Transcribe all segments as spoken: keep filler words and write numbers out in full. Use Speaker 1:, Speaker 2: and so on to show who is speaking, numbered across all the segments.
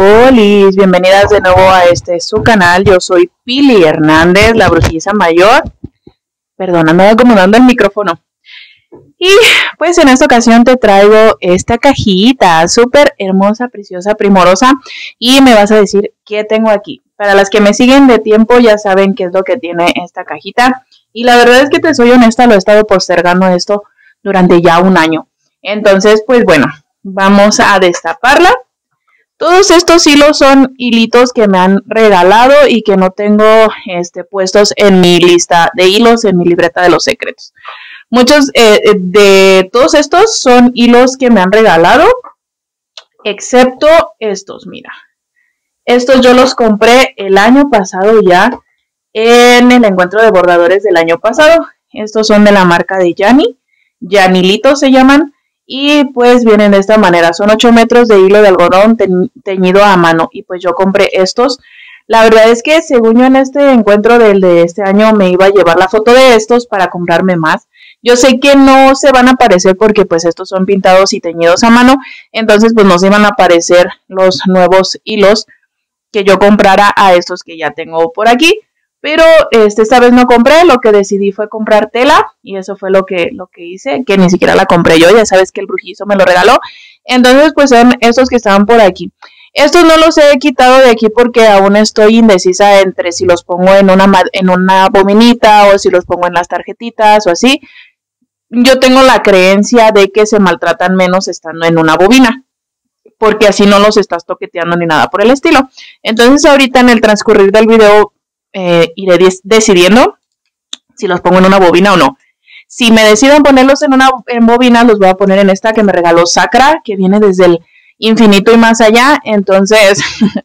Speaker 1: Olis, bienvenidas de nuevo a este su canal. Yo soy Pili Hernández, la brujiza mayor. Perdón, ando acomodando el micrófono. Y pues en esta ocasión te traigo esta cajita súper hermosa, preciosa, primorosa. Y me vas a decir qué tengo aquí. Para las que me siguen de tiempo ya saben qué es lo que tiene esta cajita. Y la verdad es que te soy honesta, lo he estado postergando esto durante ya un año. Entonces, pues bueno, vamos a destaparla. Todos estos hilos son hilitos que me han regalado y que no tengo este, puestos en mi lista de hilos, en mi libreta de los secretos. Muchos eh, de todos estos son hilos que me han regalado, excepto estos, mira. Estos yo los compré el año pasado ya, en el encuentro de bordadores del año pasado. Estos son de la marca de Yani, Yanilitos se llaman. Y pues vienen de esta manera, son ocho metros de hilo de algodón te teñido a mano. Y pues yo compré estos. La verdad es que según yo en este encuentro del de este año me iba a llevar la foto de estos para comprarme más. Yo sé que no se van a aparecer porque pues estos son pintados y teñidos a mano. Entonces pues no se van a aparecer los nuevos hilos que yo comprara a estos que ya tengo por aquí. Pero este, esta vez no compré, lo que decidí fue comprar tela y eso fue lo que, lo que hice, que ni siquiera la compré yo, ya sabes que el brujizo me lo regaló. Entonces pues son estos que estaban por aquí. Estos no los he quitado de aquí porque aún estoy indecisa entre si los pongo en una, en una bominita o si los pongo en las tarjetitas o así. Yo tengo la creencia de que se maltratan menos estando en una bobina, porque así no los estás toqueteando ni nada por el estilo. Entonces ahorita en el transcurrir del video Eh, iré decidiendo si los pongo en una bobina o no. Si me decido ponerlos en una en bobina, los voy a poner en esta que me regaló Sacra, que viene desde el infinito y más allá. Entonces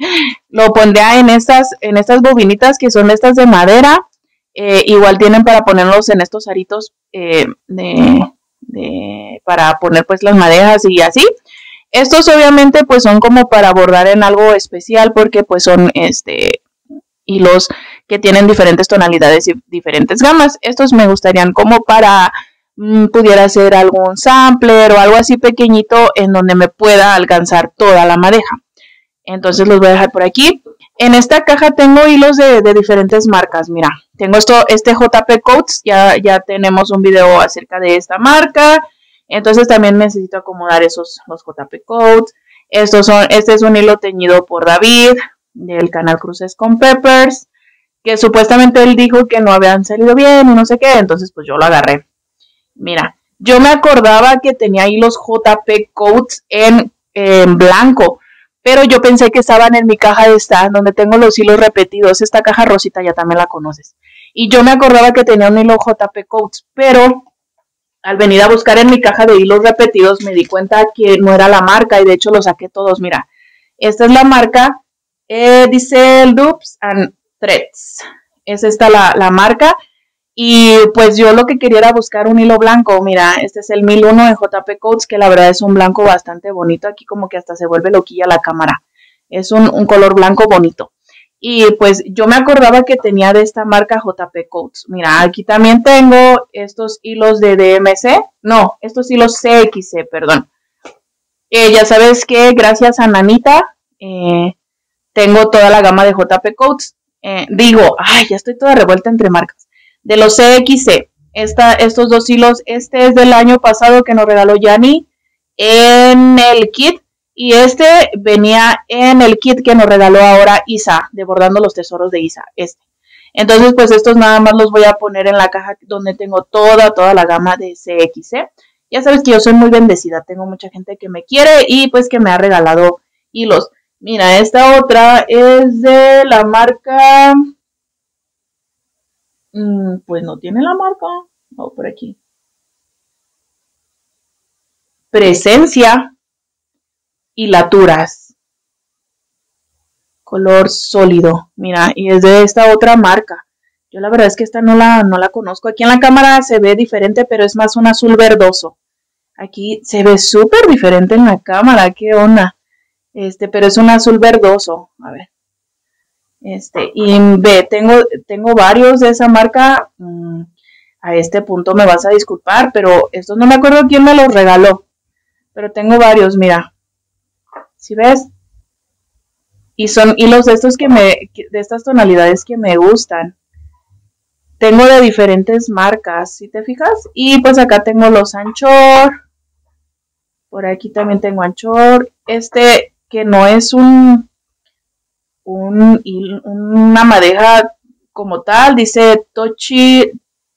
Speaker 1: lo pondré en estas, en estas bobinitas que son estas de madera. Eh, igual tienen para ponerlos en estos aritos eh, de, de, para poner pues las madejas y así. Estos obviamente pues son como para bordar en algo especial porque pues son este hilos que tienen diferentes tonalidades y diferentes gamas. Estos me gustarían como para mmm, pudiera ser algún sampler o algo así pequeñito en donde me pueda alcanzar toda la madeja. Entonces los voy a dejar por aquí. En esta caja tengo hilos de, de diferentes marcas. Mira, tengo esto, este J P Coats. Ya, ya tenemos un video acerca de esta marca. Entonces también necesito acomodar esos los J P Coats. Estos son, este es un hilo teñido por David del canal Cruces con Peppers, que supuestamente él dijo que no habían salido bien y no sé qué, entonces pues yo lo agarré. Mira, yo me acordaba que tenía hilos J P Coats en, en blanco, pero yo pensé que estaban en mi caja esta, donde tengo los hilos repetidos. Esta caja rosita ya también la conoces. Y yo me acordaba que tenía un hilo J P Coats, pero al venir a buscar en mi caja de hilos repetidos me di cuenta que no era la marca y de hecho los saqué todos. Mira, esta es la marca. Eh, dice Loops and Threads. Es esta la, la marca. Y pues yo lo que quería era buscar un hilo blanco. Mira, este es el mil uno de J P Coats, que la verdad es un blanco bastante bonito. Aquí como que hasta se vuelve loquilla la cámara. Es un, un color blanco bonito. Y pues yo me acordaba que tenía de esta marca J P Coats. Mira, aquí también tengo estos hilos de D M C. No, estos hilos C X C, perdón. Eh, ya sabes que gracias a Nanita Eh, tengo toda la gama de J P Coats. Eh, digo, ay, ya estoy toda revuelta entre marcas. De los C X C, esta, estos dos hilos, este es del año pasado que nos regaló Yani en el kit. Y este venía en el kit que nos regaló ahora Isa, de Bordando los Tesoros de Isa. Este. Entonces, pues estos nada más los voy a poner en la caja donde tengo toda, toda la gama de C X C. Ya sabes que yo soy muy bendecida, tengo mucha gente que me quiere y pues que me ha regalado hilos. Mira, esta otra es de la marca, mm, pues no tiene la marca, no, por aquí. Presencia Hilaturas, color sólido, mira, y es de esta otra marca. Yo la verdad es que esta no la, no la conozco. Aquí en la cámara se ve diferente, pero es más un azul verdoso. Aquí se ve súper diferente en la cámara, qué onda. Este, pero es un azul verdoso. A ver. Este, y ve, tengo, tengo varios de esa marca. Mm, a este punto me vas a disculpar, pero estos no me acuerdo quién me los regaló. Pero tengo varios, mira. ¿Sí ves? Y son hilos de estos que me, de estas tonalidades que me gustan. Tengo de diferentes marcas, ¿sí te fijas? Y pues acá tengo los Anchor. Por aquí también tengo Anchor. Este que no es un, un una madeja como tal, dice Tochi,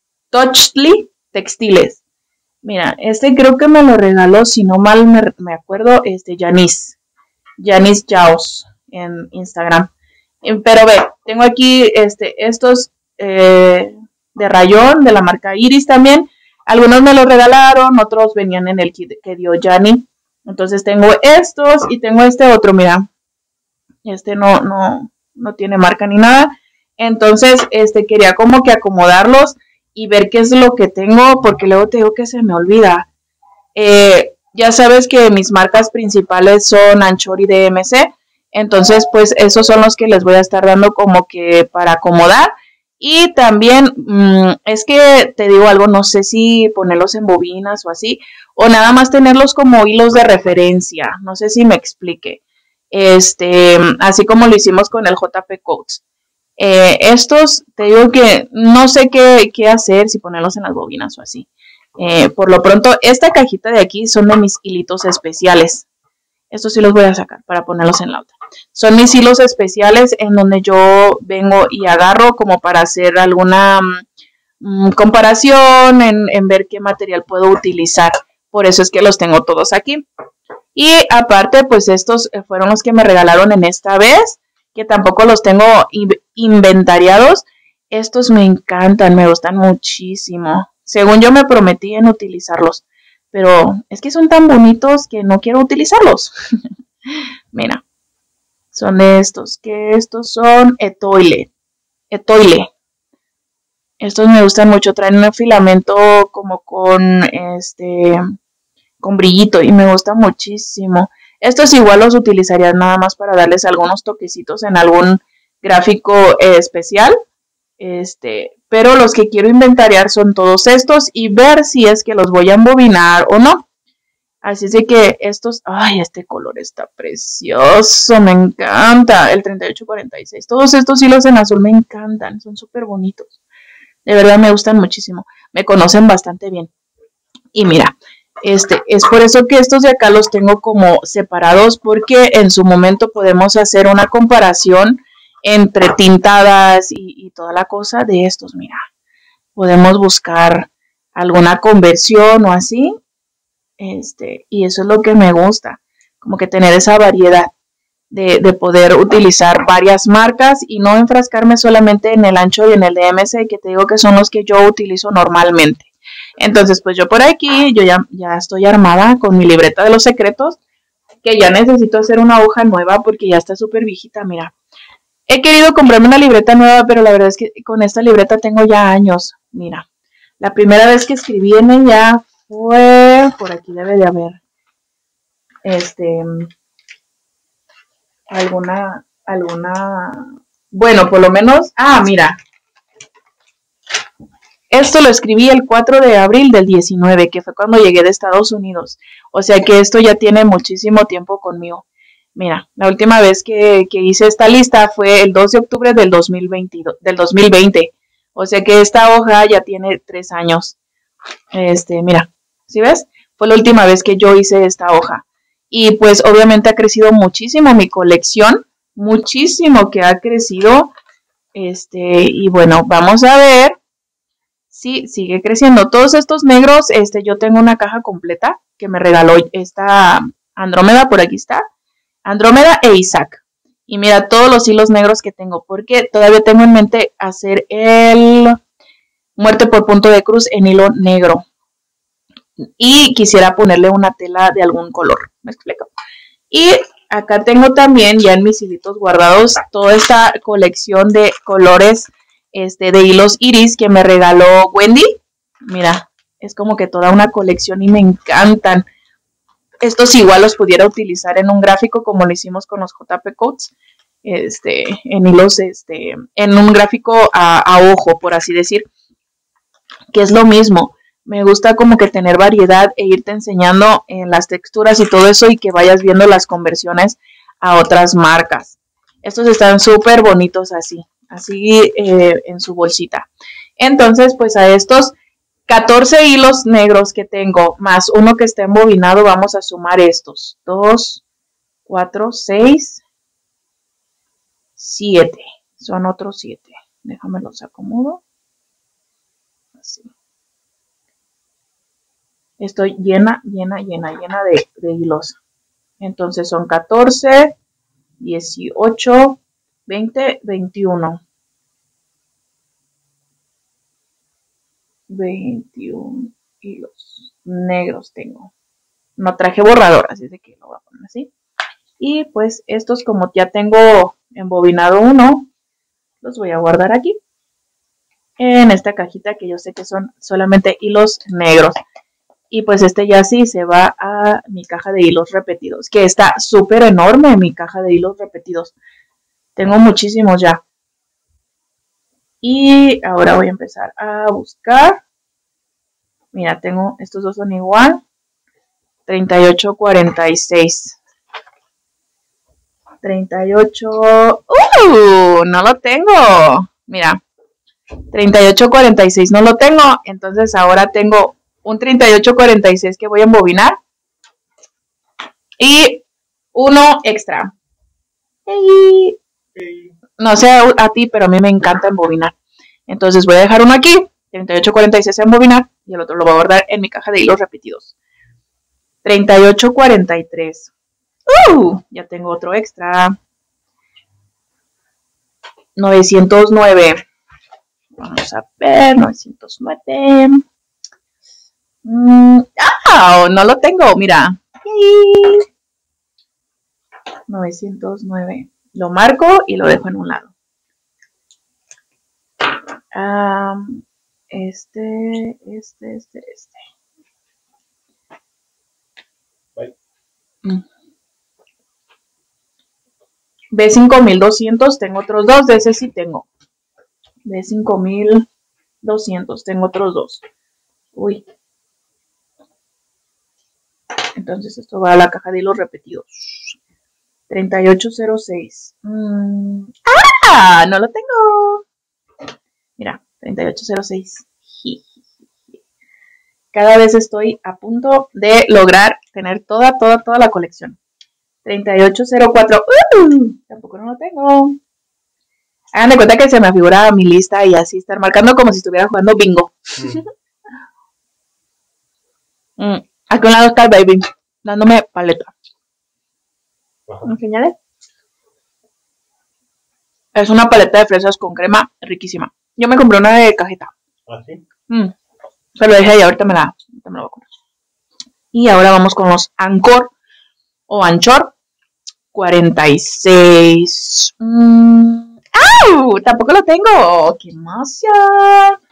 Speaker 1: Touchly Textiles. Mira, este creo que me lo regaló, si no mal me, me acuerdo, este Janice. Janice Jaos en Instagram. Pero ve, tengo aquí este, estos eh, de rayón de la marca Iris también. Algunos me los regalaron, otros venían en el kit que dio Jani. Entonces tengo estos y tengo este otro, mira. Este no, no, no tiene marca ni nada. Entonces, este quería como que acomodarlos y ver qué es lo que tengo, porque luego te digo que se me olvida. Eh, ya sabes que mis marcas principales son Anchor y D M C. Entonces, pues esos son los que les voy a estar dando como que para acomodar. Y también, mmm, es que te digo algo, no sé si ponerlos en bobinas o así, o nada más tenerlos como hilos de referencia. No sé si me explique. Este, así como lo hicimos con el J P Coats. Eh, estos, te digo que no sé qué, qué hacer, si ponerlos en las bobinas o así. Eh, por lo pronto, esta cajita de aquí son de mis hilitos especiales. Estos sí los voy a sacar para ponerlos en la otra. Son mis hilos especiales en donde yo vengo y agarro como para hacer alguna mm, comparación, en, en ver qué material puedo utilizar. Por eso es que los tengo todos aquí. Y aparte, pues estos fueron los que me regalaron en esta vez, que tampoco los tengo inventariados. Estos me encantan, me gustan muchísimo. Según yo me prometí en utilizarlos. Pero es que son tan bonitos que no quiero utilizarlos. Mira, son de estos, que estos son Etoile. Etoile. Estos me gustan mucho, traen un filamento como con este, con brillito y me gusta muchísimo. Estos igual los utilizaría nada más para darles algunos toquecitos en algún gráfico eh, especial. Este, pero los que quiero inventariar son todos estos y ver si es que los voy a embobinar o no. Así es de que estos, ay, este color está precioso, me encanta, el treinta y ocho cuarenta y seis. Todos estos hilos en azul me encantan, son súper bonitos. De verdad me gustan muchísimo, me conocen bastante bien. Y mira, este, es por eso que estos de acá los tengo como separados, porque en su momento podemos hacer una comparación entre tintadas y, y toda la cosa de estos, mira. Podemos buscar alguna conversión o así. Este, y eso es lo que me gusta. Como que tener esa variedad de, de poder utilizar varias marcas y no enfrascarme solamente en el Anchor y en el D M C, que te digo que son los que yo utilizo normalmente. Entonces, pues yo por aquí, yo ya, ya estoy armada con mi libreta de los secretos, que ya necesito hacer una hoja nueva porque ya está súper viejita, mira. He querido comprarme una libreta nueva, pero la verdad es que con esta libreta tengo ya años. Mira, la primera vez que escribí en ella fue, por aquí debe de haber, este, alguna, alguna, bueno, por lo menos, ah, mira. Esto lo escribí el cuatro de abril del diecinueve, que fue cuando llegué de Estados Unidos. O sea que esto ya tiene muchísimo tiempo conmigo. Mira, la última vez que, que hice esta lista fue el dos de octubre del dos mil veinte, del dos mil veinte. O sea que esta hoja ya tiene tres años. Este, mira, ¿sí ves? Fue la última vez que yo hice esta hoja. Y pues obviamente ha crecido muchísimo mi colección. Muchísimo que ha crecido. Este, y bueno, vamos a ver si sigue creciendo. Todos estos negros, este, yo tengo una caja completa que me regaló esta Andrómeda, por aquí está. Andrómeda e Isaac. Y mira todos los hilos negros que tengo, porque todavía tengo en mente hacer el muerte por punto de cruz en hilo negro. Y quisiera ponerle una tela de algún color. ¿Me explico? Y acá tengo también, ya en mis hilitos guardados, toda esta colección de colores este, de hilos iris que me regaló Wendy. Mira, es como que toda una colección y me encantan. Estos igual los pudiera utilizar en un gráfico como lo hicimos con los J P Coats, este, en hilos, este, en un gráfico a, a ojo, por así decir, que es lo mismo. Me gusta como que tener variedad e irte enseñando en las texturas y todo eso y que vayas viendo las conversiones a otras marcas. Estos están súper bonitos así, así eh, en su bolsita. Entonces, pues a estos catorce hilos negros que tengo, más uno que está embobinado, vamos a sumar estos. dos, cuatro, seis, siete. Son otros siete. Déjame los acomodo. Así. Estoy llena, llena, llena, llena de, de hilos. Entonces son catorce, dieciocho, veinte, veintiuno. veintiuno hilos negros tengo. No traje borrador, así de que lo voy a poner así. Y pues estos, como ya tengo embobinado uno, los voy a guardar aquí. En esta cajita que yo sé que son solamente hilos negros. Y pues este ya sí se va a mi caja de hilos repetidos, que está súper enorme mi caja de hilos repetidos. Tengo muchísimos ya. Y ahora voy a empezar a buscar. Mira, tengo, estos dos son igual. treinta y ocho, cuarenta y seis. treinta y ocho. ¡Uh! No lo tengo. Mira. treinta y ocho, cuarenta y seis no lo tengo. Entonces ahora tengo un treinta y ocho, cuarenta y seis que voy a embobinar. Y uno extra. Y no sé a ti, pero a mí me encanta embobinar. Entonces voy a dejar uno aquí, treinta y ocho, cuarenta y seis a embobinar, y el otro lo voy a guardar en mi caja de hilos repetidos. treinta y ocho, cuarenta y tres. ¡Uh! Ya tengo otro extra. novecientos nueve. Vamos a ver, novecientos nueve. Mm, ¡ah! No lo tengo, mira. novecientos nueve. Lo marco y lo dejo en un lado. Um, este, este, este, este. Mm. B cinco mil doscientos, tengo otros dos, de ese sí tengo. B cinco mil doscientos, tengo otros dos. Uy. Entonces esto va a la caja de hilos repetidos. treinta y ocho cero seis. Mm. ¡Ah! No lo tengo. Mira, treinta y ocho cero seis. Cada vez estoy a punto de lograr tener toda, toda, toda la colección. treinta y ocho cero cuatro. Uh, tampoco no lo tengo. Hagan de cuenta que se me figura mi lista y así estar marcando como si estuviera jugando bingo. Mm. Mm. Aquí a un lado está el baby, dándome paleta. ¿Me señales? Es una paleta de fresas con crema riquísima. Yo me compré una de cajeta.
Speaker 2: ¿Ah, sí?
Speaker 1: Mm. Se lo dejé y ahorita me la, ahorita me la voy a comer. Y ahora vamos con los Anchor o Anchor cuarenta y seis. Mm. ¡Au! Tampoco lo tengo. ¡Qué emoción!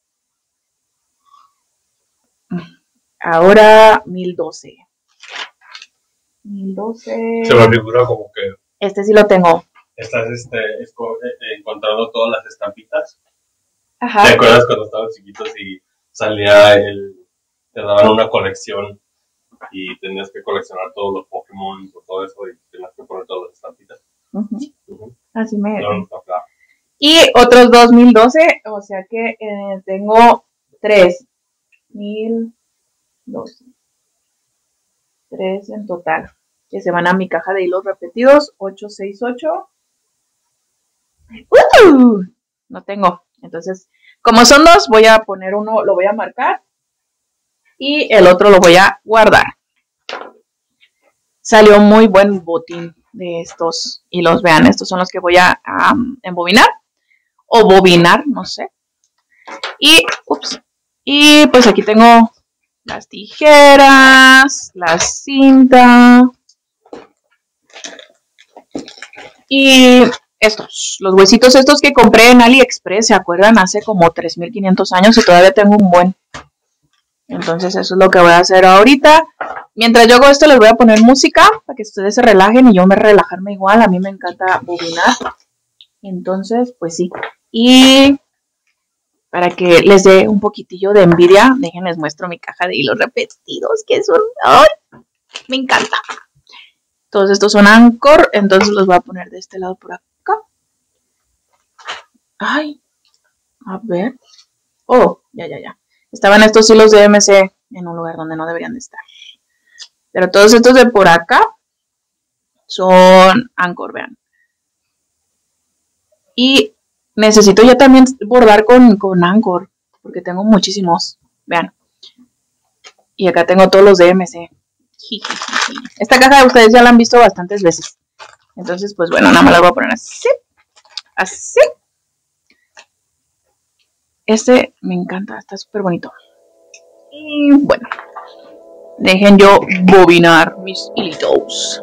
Speaker 1: Ahora mil doce. mil doce.
Speaker 2: Se me figura como que
Speaker 1: Este sí lo tengo.
Speaker 2: estás este, esco- eh, encontrando todas las estampitas.
Speaker 1: Ajá.
Speaker 2: ¿Te acuerdas cuando estabas chiquitos y salía el... te daban una colección y tenías que coleccionar todos los Pokémon o todo eso y tenías que poner todas las estampitas?
Speaker 1: Uh-huh.
Speaker 2: Uh-huh.
Speaker 1: Así me...
Speaker 2: No, no está claro.
Speaker 1: Y otros dos mil doce, o sea que eh, tengo tres. mil doce. tres en total. Que se van a mi caja de hilos repetidos. ocho seis ocho. ¡Uh! No tengo. Entonces, como son dos, voy a poner uno, lo voy a marcar. Y el otro lo voy a guardar. Salió muy buen botín de estos hilos. Vean, estos son los que voy a um, embobinar. O bobinar, no sé. Y, ups. Y pues aquí tengo las tijeras, la cinta. Y estos, los huesitos estos que compré en AliExpress, ¿se acuerdan? Hace como tres mil quinientos años y todavía tengo un buen. Entonces eso es lo que voy a hacer ahorita. Mientras yo hago esto les voy a poner música para que ustedes se relajen y yo me relajarme igual. A mí me encanta bobinar. Entonces, pues sí. Y para que les dé un poquitillo de envidia, déjenles muestro mi caja de hilos repetidos, que son... ¡ay! Me encanta. Todos estos son Anchor, entonces los voy a poner de este lado por acá. Ay, a ver. Oh, ya, ya, ya. Estaban estos hilos de M C en un lugar donde no deberían de estar. Pero todos estos de por acá son Anchor, vean. Y necesito ya también bordar con, con Anchor, porque tengo muchísimos, vean. Y acá tengo todos los de M C. Esta caja ustedes ya la han visto bastantes veces. Entonces, pues bueno, nada más la voy a poner así. Así. Este me encanta, está súper bonito. Y bueno, dejen yo bobinar mis hilitos.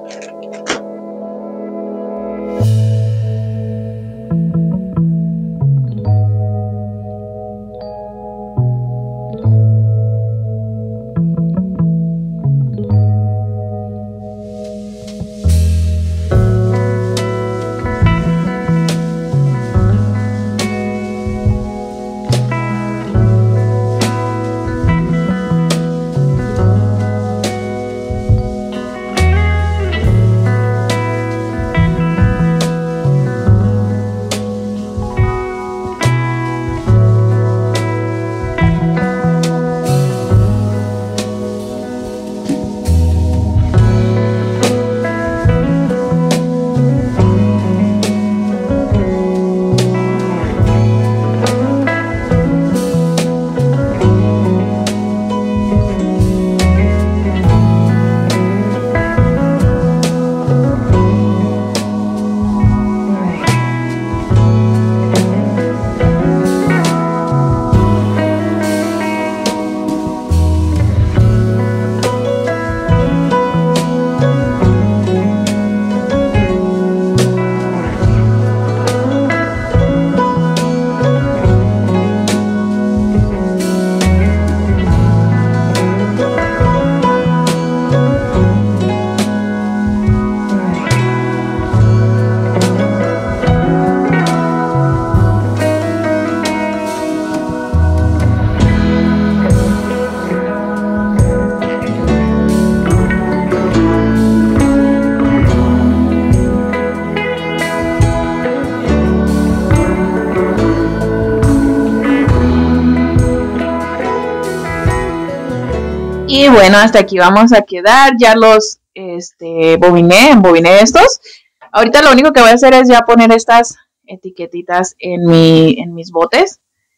Speaker 1: Y bueno, hasta aquí vamos a quedar. Ya los este, bobiné, embobiné estos. Ahorita lo único que voy a hacer es ya poner estas etiquetitas en, mi, en mis botes.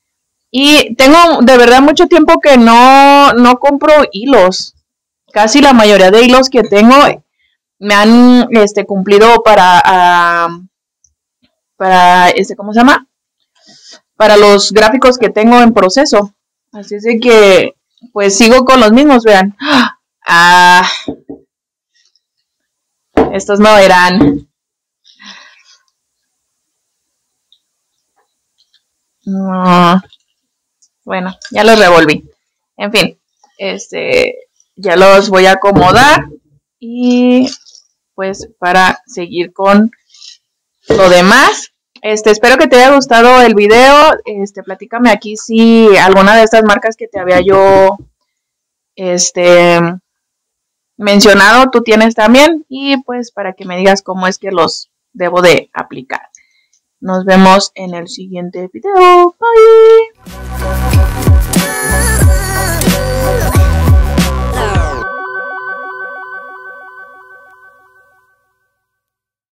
Speaker 1: Y tengo de verdad mucho tiempo que no, no compro hilos. Casi la mayoría de hilos que tengo me han este, cumplido para, uh, para este, ¿cómo se llama? Para los gráficos que tengo en proceso. Así es de que pues sigo con los mismos, vean. Ah, estos no eran. No. Bueno, ya los revolví. En fin, este, ya los voy a acomodar y pues para seguir con lo demás. Este, espero que te haya gustado el video. Este, platícame aquí si alguna de estas marcas que te había yo este, mencionado tú tienes también. Y pues para que me digas cómo es que los debo de aplicar. Nos vemos en el siguiente video. Bye.